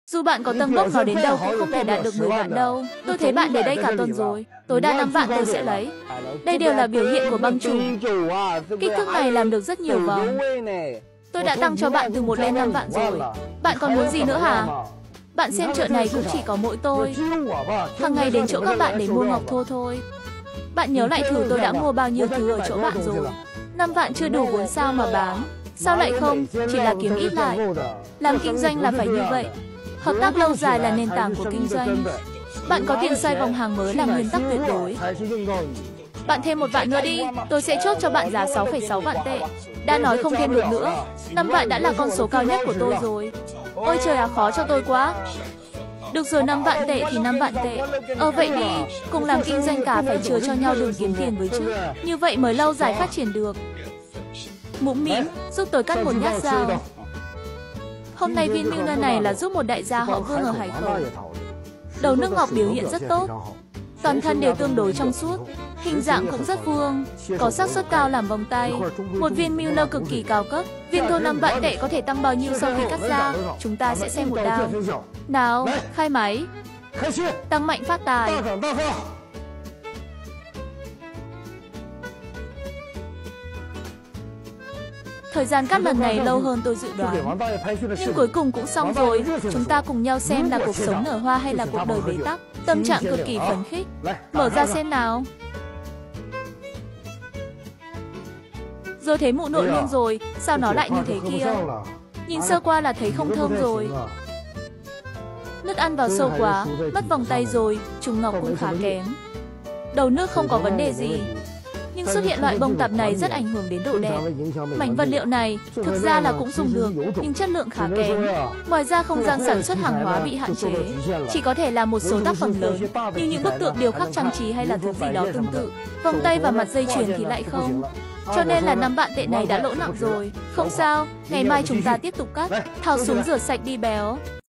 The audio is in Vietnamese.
Dù bạn có tăng bốc nó đến đâu cũng không thể đạt được 10 vạn đâu. Tôi thấy bạn để đây cả tuần rồi. Tối đa 5 vạn tôi sẽ lấy. Đây đều là biểu hiện của băng trùng. Kích thước này làm được rất nhiều vòng. Tôi đã tăng cho bạn từ 1 lên 5 vạn rồi. Bạn còn muốn gì nữa hả? Bạn xem chợ này cũng chỉ có mỗi tôi. Hàng ngày đến chỗ các bạn để mua ngọc thô thôi. Bạn nhớ lại thử tôi đã mua bao nhiêu thứ ở chỗ bạn rồi. 5 vạn chưa đủ 4 sao mà bán. Sao lại không? Chỉ là kiếm ít lại. Làm kinh doanh là phải như vậy. Hợp tác lâu dài là nền tảng của kinh doanh. Bạn có tiền xoay vòng hàng mới là nguyên tắc tuyệt đối. Bạn thêm 1 vạn nữa đi, tôi sẽ chốt cho bạn giá 6,6 vạn tệ. Đã nói không thêm được nữa. 5 vạn đã là con số cao nhất của tôi rồi. Ôi trời à, khó cho tôi quá. Được rồi, 5 vạn tệ thì 5 vạn tệ. Vậy đi, cùng làm kinh doanh cả phải chừa cho nhau đường kiếm tiền với chứ. Như vậy mới lâu dài phát triển được. Mũm mĩm, giúp tôi cắt một nhát dao. Hôm nay viên Milner này là giúp một đại gia họ Vương ở Hải Khẩu. Đầu nước ngọc biểu hiện rất tốt. Toàn thân đều tương đối trong suốt. Hình dạng cũng rất vuông, có xác suất cao làm vòng tay. Một viên Milner cực kỳ cao cấp. Viên thô 5 vạn tệ có thể tăng bao nhiêu sau khi cắt ra? Chúng ta sẽ xem một đao. Nào, khai máy. Tăng mạnh phát tài. Thời gian cắt lần này lâu hơn tôi dự đoán. Nhưng cuối cùng cũng xong rồi. Chúng ta cùng nhau xem là cuộc sống nở hoa hay là cuộc đời bế tắc. Tâm trạng cực kỳ phấn khích. Mở ra xem nào. Rồi thấy mụ nội luôn rồi. Sao nó lại như thế kia? Nhìn sơ qua là thấy không thơm rồi. Nước ăn vào sâu quá. Mất vòng tay rồi. Trùng ngọc cũng khá kém. Đầu nước không có vấn đề gì. Nhưng xuất hiện loại bông tạp này rất ảnh hưởng đến độ đẹp. Mảnh vật liệu này thực ra là cũng dùng được, nhưng chất lượng khá kém. Ngoài ra không gian sản xuất hàng hóa bị hạn chế, chỉ có thể là một số tác phẩm lớn, như những bức tượng điêu khắc trang trí hay là thứ gì đó tương tự. Vòng tay và mặt dây chuyền thì lại không. Cho nên là 5 vạn tệ này đã lỗ nặng rồi. Không sao, ngày mai chúng ta tiếp tục cắt. Tháo xuống rửa sạch đi béo.